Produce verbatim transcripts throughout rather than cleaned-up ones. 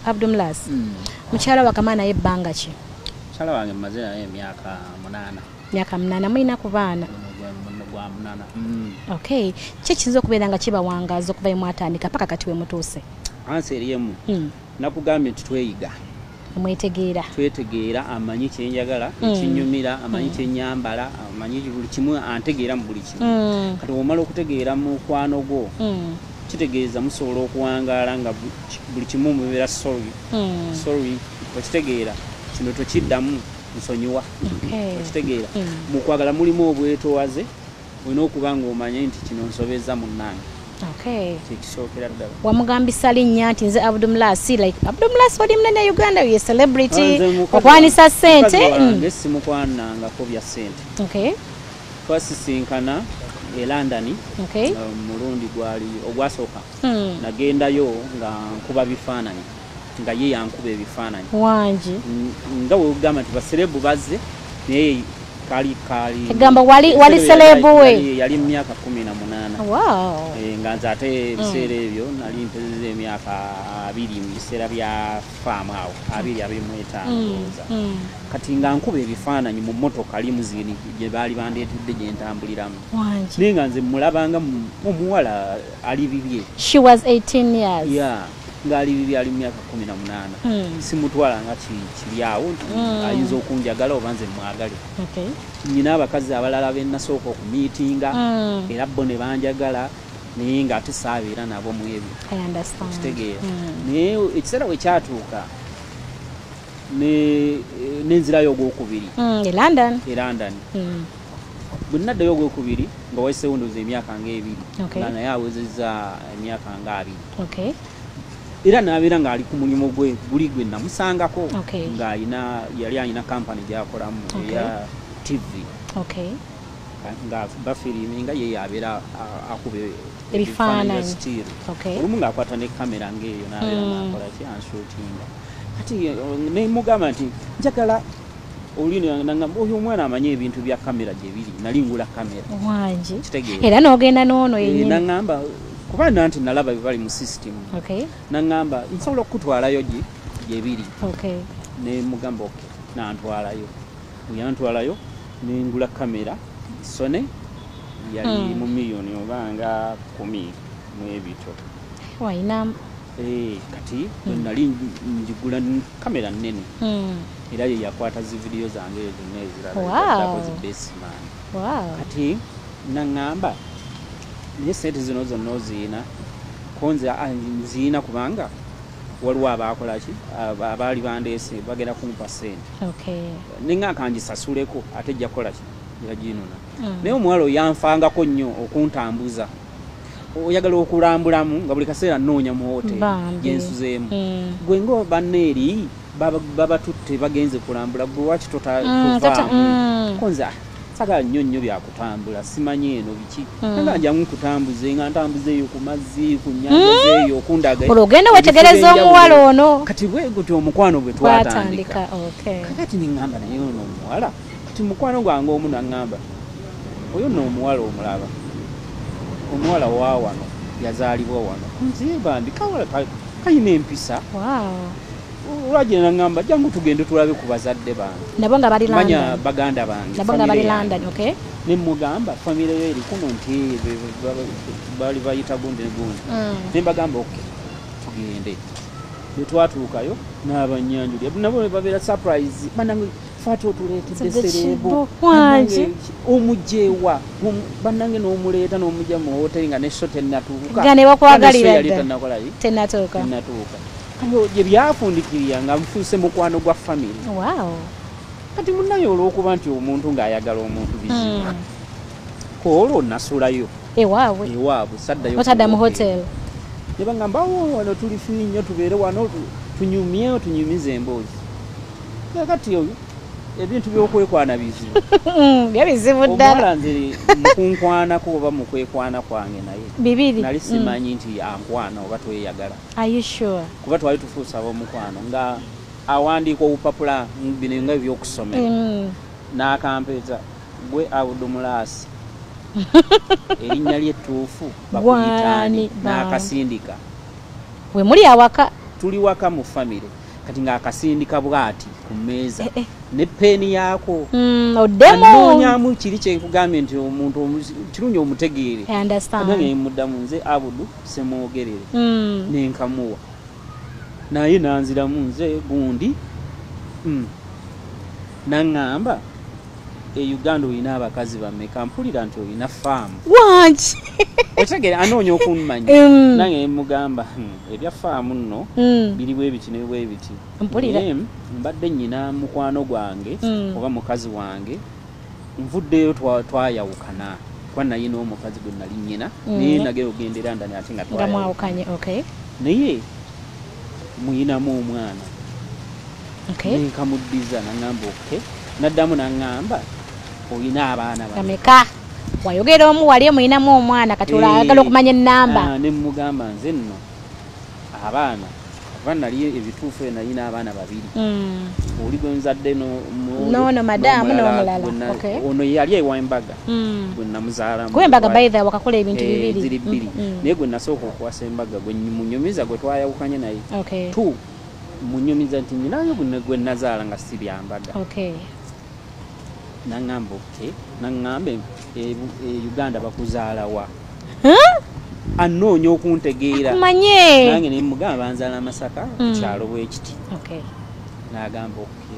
Abdulmulaas mm. mukyala wakama naye ebbanga ki? Mukyala wange mmaze naye emyaka munana. Myaka munana mulina ku baana? Gwa munana. Mm. Okay. Ki kiyinza okubeera nga kibawangaaza okuva we mwatandika paka kati we mutuuse? Ansi eriemu. Mm. Nakugambye nti tweyiga. Mwetegeera. Twetegeera amanyi kyenjagala, ekinyumira, amanyi kyenyambala, amanyi buli kimu antegeera mu buli kimu. Mm. Kati omala okutegeera mu mukwano gwo. Mm. Kitegeeza musobola okuwangaala nga buli kimu mubeera sorry. Mm. Sorry. Okitegeera kino tokiddamu nsonyiwa. Okay. Okitegeera Mm. mu kwagala mulimu obwetoowaze olina okuba ng'omanye nti kino nsobeza munnange. Okay. Kikisookera ddala. Wamugambisa linnya nti nze Abdulmulaas like Abdulmulaas oli munene Uganda ye celebrity okwanisa ssente. Wange simukwanangako bya ssente. Okay. Twasisinkana e London. Okay. Mulundi gwali ogwasooka. Mm. Nagendayo nga nkuba bifaananyi nga ye yankuba ebifaananyi. Wangi. Nga we ugamba nti baserebu bazze naye kali kali egamba wali wali celebu we yali myaka kumi na munana. Wow. E, nga nze ate ebiseera ebyo nali mpezeza emyaka abiri mu biseera bya faamu awo abiri abiri mu etaano. Mm. Kati nga nkuba ebifaananyi mu mmotoka limuzini gye baali bandeetedde gye ntambuliramu. Wangi. Naye nga nze mulabanga omuwala ali bibye. She was eighteen years. Yeah. Ngali bibye ali myaka kumi na munana. Mm. Simutwala nga kiri awo nti Mm. ayinza okunjagala oba nze mwagale. Okay. Nyina abakazi abalala be nasooka okumiitinga Mm. era bo ne banjagala naye nga ate saabeera nabo mu ebyo. I understand. Kitegeera. Mm. Naye ekiseera we kyatuuka ne n'enzirayo ogwokubiri. Mm. E London. E London. Mm. Bwe nnaddayo ogwokubiri nga wayiseewo ndowooza emyaka ng'ebiri. Okay. Nga naye awezezza emyaka ng'abiri. Okay. Era n'abeera ng'ali ku mulimu gwe guli gwe namusangako. Okay. Ng'alina yali alina kampani gy'akolamu Okay. eya T V. Okay. Nga bafiriminga ye yabeera akube Ebifaananyi. still. Okay. Olumu ng'akwata ne kamera ng'eyo n'abeera Mm. ng'akola ki anshootinga. Kati ne mugamba nti njagala olini nangamba oyo omwana amanyi ebintu bya kamera gye biri nali ngula kamera. Wangi. Kitegeera. Era n'ogenda n'ono yennyini. Nangamba kubanga nti nalaba bibali mu system. Okay. Nangamba nsobola okutwalayo gye gye biri. Okay. Ne mugamba okay nantwalayo. Yantwalayo ne ngula kamera Sony yali Mm. mu miliyoni obanga kumi mu ebito. Waina. Eh kati mm. nali njigula kamera nnene. Mm. Era ye yakwata zi video zange ezo nezira. Wow. Baseman. Wow. Kati nangamba ne sente zino zonna ozina konze nzina kubanga waliwo abakola ki abaali bandeese bagenda kumpa sente. Okay. Ninga kanjisasuleko ate jja kola ki yaginona. Mm. Naye omuwalo yanfangako nnyo okuntambuza. Oyagala okulambulamu nga buli kaseera nnoonya mu hoteli yensuzeemu. Mm. Gwe ngo banneeri baba baba tutte bagenze kulambula gwe waki tota Mm, tova. tata, mm. Konza sagala nnyo nnyo byakutambula simanyi eno biki. Mm. Nga njamu kutambuze nga ntambuzeeyo ku mazzi ku nnyanja zeeyo okundaga. Olwo ogenda wetegereza omuwala ono. Kati bwe gutyo omukwano gwe twatandika. Okay. Kati ningamba naye ono omuwala kati mukwano gwange omu nangamba oyo nno omuwala omulaba omuwala wa wano yazaalibwa wano nziba ndi kawala kayina empisa. Wow. Olwagye nangamba jangu tugende tulabe ku bazadde bange nabo nga bali London. Manya baganda bange nabo nga bali London. Okay. Ne mugamba family ye eri kuno nti bali bayita gundi ne gundi. Mm. Ne bagamba okay tugende. Ne twatuukayo n'abanyanjuli nabo babeera surprise banange fato tuleetedde serebo wange omujewa banange n'omuleeta n'omujja mu hoteli nga ne shot ennatuuka nga ne bakwagalira dda tennakolayo tennatuuka tennatuuka kano gye byafundikirira nga mufuuse mukwano gwa family. Wow. Kati munayo olw'okuba nti omuntu ng'ayagala omuntu bizibu Mm. ko olwo nasulayo ewaabwe ewaabwe saddayo otadda mu hotel. ne bagamba awo wano tuli nnyo tubeere wano tunyumyewo tunyumize emboozi. Kati oyo ebintu by'okwekwana bizibu. Bya bizibu ddala. Omuwala nze mukunkwanako oba mukwekwana kwange naye bibiri nali simanyi nti ankwana oba tweyagala. Are you sure? Kuba twali tufuusa ab'omukwano nga awandiika obupapula bino nga ebyokusomera. Mm. N'akampeeza gwe Abdulmulaas erinnya ly'ettuufu bakuyitaani n'akasindika. We muli awaka tuli waka mu family kati ng'akasindika bw'ati ku mmeeza Eh, eh. ne peeni yaako Mm, oddemu. anoonyamu kiri kye nkugambye nti omuntu omu- kirungi omutegeere I understand. nange muddamu nze Abudu Semwogerere Mm. nenkamuwa naye nanziramu nze gundi mm. naŋŋamba e Uganda olina abakazi bameka mpulira nti olina faamu Wangi. okitegere anoonya okunmanya Mm. nange mugamba "Hmm, ebya faamu nno Mm. biri bwe biti ne bwe biti Mpulira. Naye mbadde nnyina mukwano gwange Mm. oba mukazi wange nvuddeyo twa- twayawukana kuba nayina omukazi gwe nali nnyina Mm. naye nagera ogendera ndani ate nga Nga twayawukana mwawukanye. Okay. naye muyinamu omwana Okay. nenkamuddiza naŋŋamba oke naddamu naŋŋamba olina abaana bana Kameka. Wayogera omu wali muyinamu omwana kati olagala okumanya ennamba. ne mugamba nze nno abaana kuba nali ebituufu eyo nalina abaana babiri Mm. oli gwe nzadde no mu- No, no, madamu, n'omulala n'omulala. gwe na- Okay. ono yali ewaembaga Mm. gwe namuzaala mu- Gwembaga by the way wakakola ebintu Eh, bibiri. ziri bbiri Mm, mm. naye gwe nasooka okuwasa embaga gwe munyumiza gwe twayawukanye naye Okay. tu munyumiza nti nyinayo gwe gwe nazaala nga si byambaga Okay. naŋŋamba oke naŋŋambe e, e, Uganda bakuzaalawa Huh? anoonya okuntegeera Kumanye. nange ne mugamba nzaala Masaka Mm. kyalo bwekiti Okay. n'agamba oke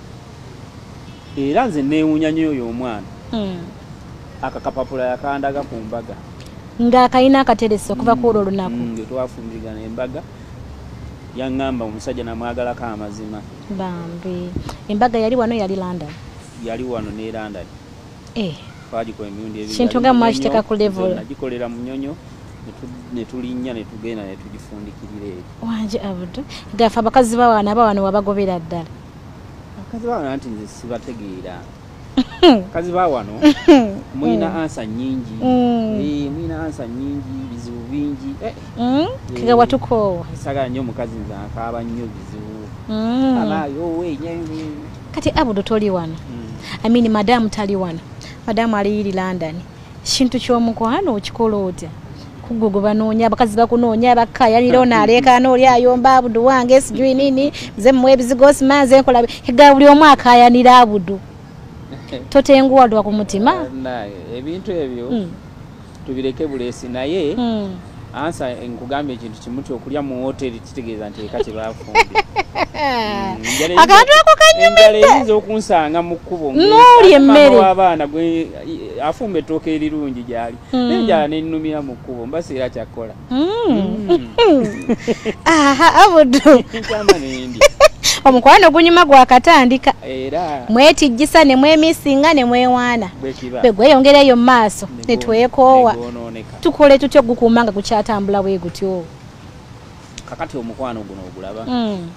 era nze neewuunya nnyo oyo omwana Mm. akakapapula yakandaga ku mbaga Nga kayina akateresi okuva ku olwo olunaku. Mm, nge twafumbigana embaga yaŋŋamba omusajja namwagalako amazima Bambi. Embaga yali wano yali London. yali wano ne London Eh. twagikola emirundi ebiri Kintu yali nga mu mwakiteeka Nyonyo, ku level. nze nagikolera mu Nyonyo ne tu- ne tulinnya ne tugenda ne tugifundikirira eri Wangi Abudu. Gafa abakazi bawana abawano wabagobera ddala. akazi baawano nti nze sibategeera akazi baawano mulina ansa nnyingi Mm. Eh, mulina ansa nnyingi bizibu bingi Eh, Mm. Kiga watukoowa. sagala nnyo omukazi nze akaaba nnyo bizibu Mm. abaayo wenyenye Kati Abudu toli wano. I mean madamu tali wano. Madamu ali iri London. Kintu ky'omukwano okikola otya? Kugogo banoonya abakazi bakunoonya bakaya niro nalekana oli ayomba Abudu wange sijui nini nze mmwe ebizigo simanze nkola higa buli omu akayanira Abudu. Totenguwadwa ku mutima. naye ebintu ebyo Mm. tubireke buleesi naye Mm. ansa nkugambye ekintu kimu kyokulya mu hoteri kitegeeza nti eka kyebafumbye Akantu ako kanyumidde. enjala eyinza okunsanga mu kkubo N'oli emmere. w'abaana gwe afumba ettooka erirungi gyali Mm. n'enjala nennumira mu kkubo mbasiira kyakkola Mm. Aha Abudu. nkyama nendi Omukwano gunyuma gwakatandika. era Mwetijjisa ne mwemisinga ne mwewaana. bwekiba Bwe gweyongerayo mu maaso ne twekoowa. negwonooneka Tukole tutyo gukuuma nga gukyatambula bwe gutyo. kakati omukwano guno ogulaba Mm.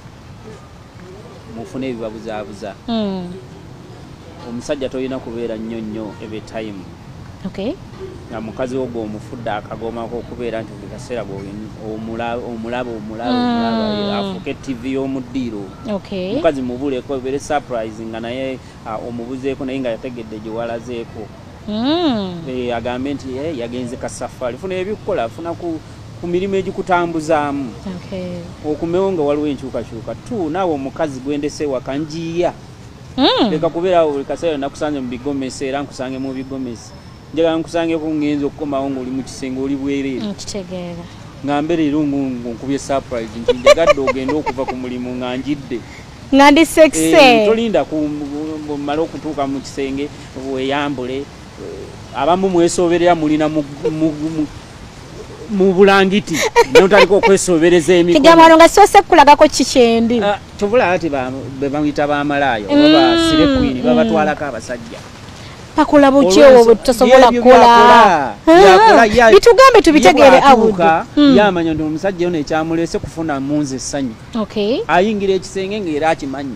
mufune ebibabuzaabuza Mm. omusajja tolina kubeera nnyo nnyo every time Okay. nga mukazi wo gw'omufudde akagomako okubeera nti buli kaseera omulaba omulaba omulaba Mm. omulaba afuuke tv y'omuddiiro Okay. mukazi mubuleko ebeere surprise nga naye ah, omubuzeeko naye nga yategedde gye walazeeko Mm. Eh, agambe nti eh, yagenze kasafari funa ebikukola afuna ku, ku mirimu egikutambuzaamu Okay. okumewo nga waliwo enkyukakyuka tu naawe omukazi gwendese waka njiya Mm. leka kubeera buli kaseera nakusanze mu bigomesi era nkusange mu bigomesi njagala nkusangeko ngenza okukomawo ng'oli mu kisenge oli bwereere Nkitegeera. nga mbeera era nkubye surprise nti njagadde ogenda okuva ku mulimu nga njidde Nga ndi Eh, sexy. tolinda kumala okutuuka mu kisenge weyambule abamu mwesoberera mulina mu, mu, mu, mu bulangiti notaliko okwesobereza emikono Kigamano nga sose kulagako kikyendi. Ah, tobula ati be bamuyita bamalayo oba basire kwini babatwalako abasajja Pakola bukyewo butosobola kukola. Bitugambe tubitegeere Abudu. yamanya nti omusajja ono ekyamulese kufuna munze essanyu Okay. ayingira ekisenge ng'era akimanyi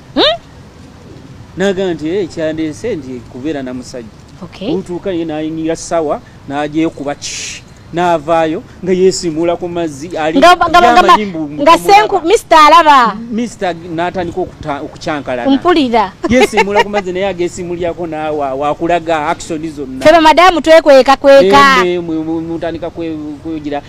naga nti ekyandese nti kubeera na musajja Okay. otuuka ye n'ayingira sawa n'agyekuba ki n'avaayo nga yeesimula ku mazzi ali nga senku mister alaba mister n'atandika okukyankalana mpulira yeesimula ku mazzi naye ageesimulyako naawe wakulaga action zonna feba madamu twekweka kweka mutandika kwegira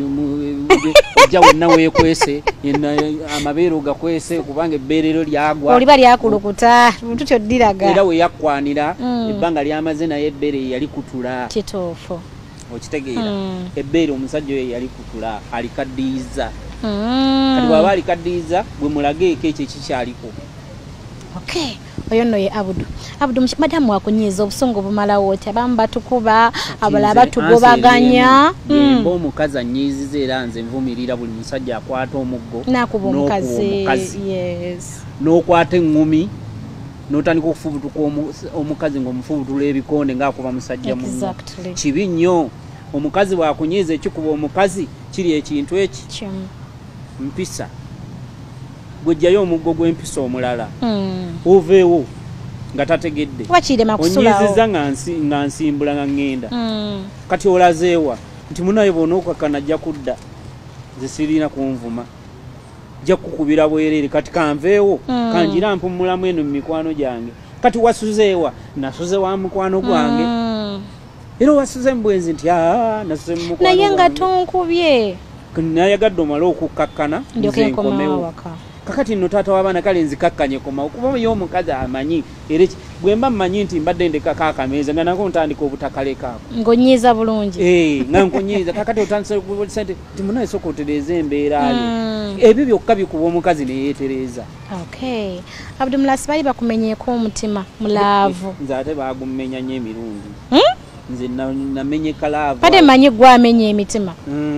ojja wonna weekwese amabeere gakwese kubanga ebbeerero lyagwa oliba lyakulukuta tutyo ddiraga era we yakwanira ebbanga lyamaze naye ebbeere yali kutula kituufu okitegeera ebbeere omusajja oyo yali kutula alikaddiiza kati bw'aba alikaddiiza bwe mulageeko ekyo ekikyaliko okay oyo nno ye abudu abudu madamu akunyiiza obusungu bumalawo oti abamu batukuba abalala batugobaganya mba omukazi annyiiziza era nze nvumirira buli musajja akwata omuggo nakuba omukazi n'okwata eŋŋumi n'otandika okufubutuka omukazi ng'omufubutula ebikonde ng'akuba musajja muno kibi nnyo omukazi bw'akunyiiza ekikuba omukazi kiri ekintu eki mpisa gwejjayo omuggo gw'empisa omulala oveewo nga tategedde onyiiziza nga nsimbula nga ŋŋenda kati olazeewa nti munaye bonaokakana ajja kudda nze sirina kunvuma jja kukubira bwereere kati kanveewo kanjira mpumulamu eno mu mikwano gyange kati wasuzeewa nasuze wa mukwano gwange era wasuze mbwenzi nti nasuze mu mukwano naye nga tonkubye nayagadde omala okukkakkana nze nkomewo kakati nno taata w'abaana kale nzikakkanye komawo kuba yo omukazi amanyi era bwe mba mmanyi nti mbadde ndekako akameeza nga nako ntandika obutakalekaako ng'onyiiza bulungi nga nkunyiiza kakati otandise sente nti munaye soka otereeza embeerayo ebyo byokka bikuba omukazi neyeetereeza okay abdumulasi bali bakumenyeeko omutima mulaavu nze ate bagumenya nnyo emirundi nze namenyeka laavu kade manyi gwamenya emitima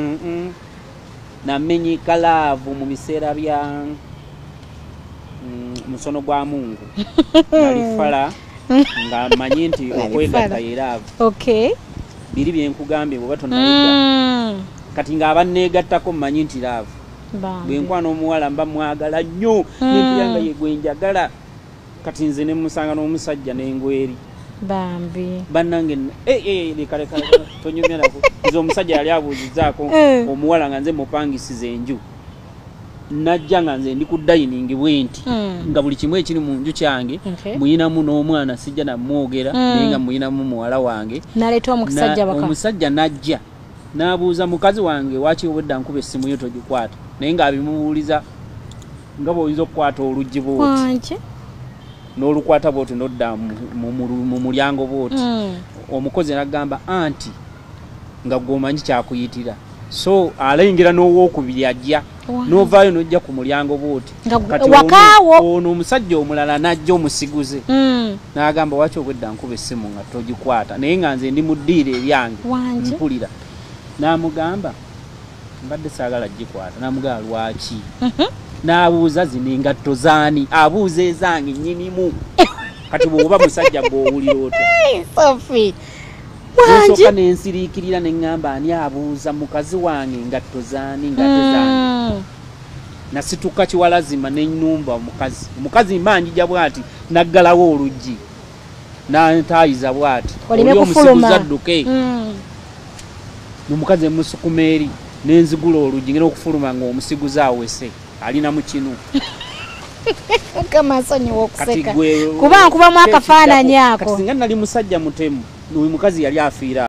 namenyeka laavu mu biseera bya musono gwa Mungu nalifala nga manyi nti okwegatta yeraavu okay biri byenkugambye bwe batonaliga kati ng'abanneegattako mmanyi nti laavu bwe nkwana omuwala mba mwagala nnyo nempuyanga ye gwe njagala kati nze ne musanga n'omusajja n'engweri bambi bannange leka leka tonyumya nako nze omusajja yali abuuzizaako omuwala nga nze mupangisiza enju najja nga nze ndi ku dayiningi bwenti nga buli kimu ekiri mu nju kyange muyinamu n'omwana sijja namwogera naye nga muyinamu muwala wange naleeta omusajja baka omusajja najja n'abuuza mukazi wange waki obwedda nkuba essimu yo togikwata naye ng'abimubuuliza nga bw'oyinza okukwata oluggi bwoti n'olukwata bwoti nodda mu mulyango bwoti omukozi n'agamba anti nga gw'omanyi kyakuyitira so alayingira n'owookubiri ajja n'ovaayo n'ojja ku mulyango bwoti wakaawo ono omusajja omulala n'ajja omusiguze n'agamba waki obwedda nkuba essimu nga togikwata naye nga nze ndi mu ddiiro eryange mpulira n'amugamba mbadde saagala gikwata n'amugamba lwaki n'abuuza zino engatto zaani abuuza ezange nnyinimu kati bw'oba musajja gw'owulira otya nsooka n'ensiriikirira ne ŋŋamba ani abuuza mukazi wange engatto zaani ngatto zaani nasituka kiwalazima n'ennumba omukazi omukazi mba njija bw'ati naggalawo oluggi n'antaayiza bw'ati oli omusiguzi adduke n'omukazi emusukuma eri n'enzigula oluggi ngera okufuluma ng'omusiguzi awese alina mu kinu kamasonyiwa okuseka kuba nkubamu akafaananyi ako kati singa nali musajja mutemu oyo mukazi yali afiira